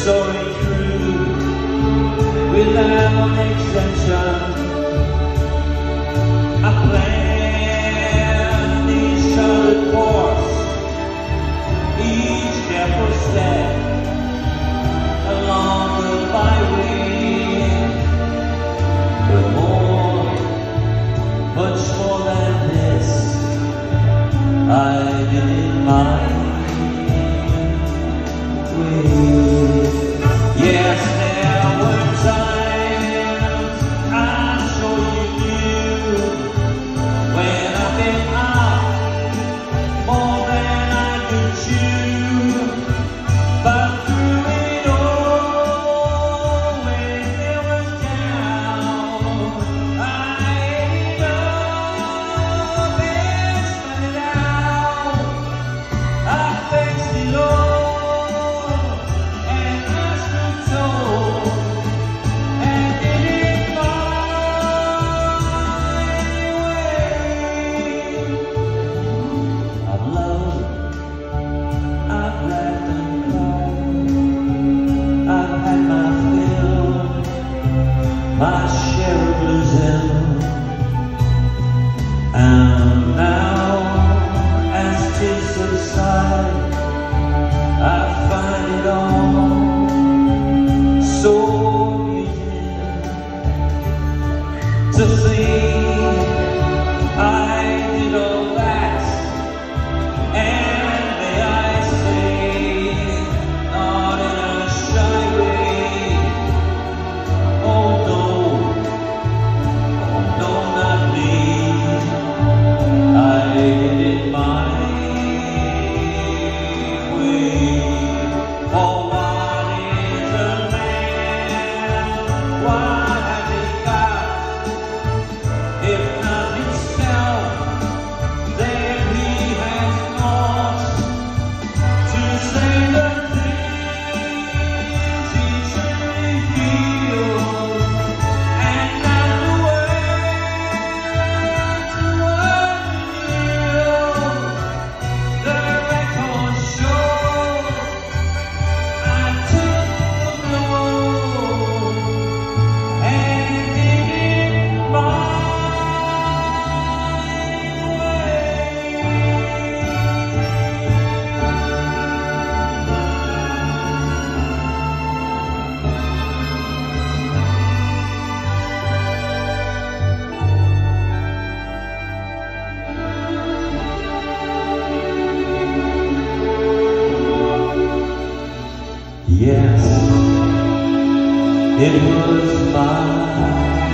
soaring through without extension. I plan each charted course, each careful step along the byway, but more, much more than this, I did it my way. Yes, there were times I'm sure you knew when I've been out more than I could chew, but through it all, when there was doubt, I ate up and spat it out. I faced it all and I stood tall and did it my way. I've loved, I've laughed and cried, I've had my fill, my share of losing, and now as tears subside, I find it all so amusing to think I did all that, and may I say, not in a shy way. Oh no, not me. I did it my way. Oh, what is a man? What has he got? If not himself, then he has naught to say the things he truly feels, and not the words to unreal. The records show I took the blow and did it my way. Yes, it was my